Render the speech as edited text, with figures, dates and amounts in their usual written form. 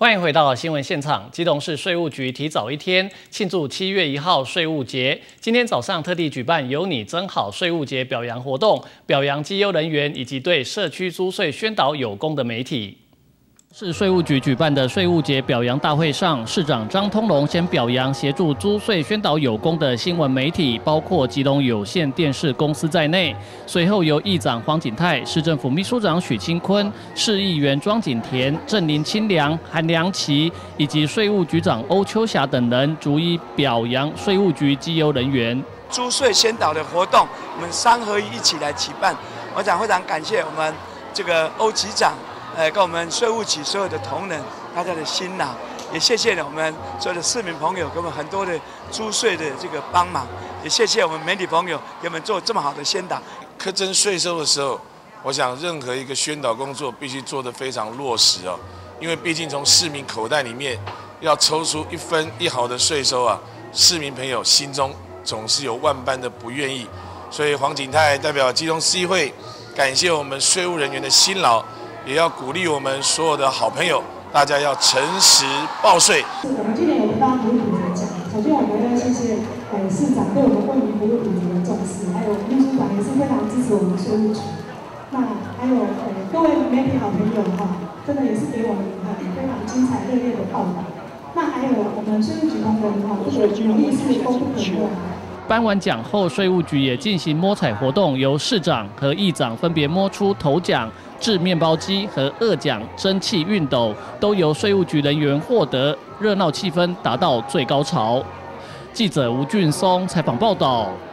欢迎回到新闻现场。基隆市税务局提早一天庆祝7月1号税务节，今天早上特地举办"有你真好"税务节表扬活动，表扬绩优人员以及对社区租税宣导有功的媒体。 市税务局举办的税务节表扬大会上，市长张通龙先表扬协助租税宣导有功的新闻媒体，包括基隆有线电视公司在内。随后由议长黄锦泰、市政府秘书长许清坤、市议员庄景田、郑林清良、韩良琪以及税务局长欧秋霞等人逐一表扬税务局绩优人员。 租税宣导的活动，我们3合1一起来举办。我想非常感谢我们这个欧局长。 跟我们税务局所有的同仁，大家的辛劳，也谢谢我们所有的市民朋友给我们很多的租税的这个帮忙，也谢谢我们媒体朋友给我们做这么好的宣导。 课征税收的时候，我想任何一个宣导工作必须做得非常落实哦，因为毕竟从市民口袋里面要抽出1分1毫的税收啊，市民朋友心中总是有万般的不愿意，所以黄锦泰代表基隆市议会感谢我们税务人员的辛劳。 也要鼓励我们所有的好朋友，大家要诚实报税。 我们今年有发服务品质奖，首先我们要谢谢市长对我们为民服务品质的重视，还有秘书长也是非常支持我们税务局。那还有各位媒体好朋友哈，真的也是给我们非常精彩热烈的报道。那还有我们税务局同仁哈，这个努力是功不可没。 颁完奖后，税务局也进行摸彩活动，由市长和议长分别摸出头奖制面包机和2奖蒸汽熨斗，都由税务局人员获得，热闹气氛达到最高潮。记者吴俊松采访报道。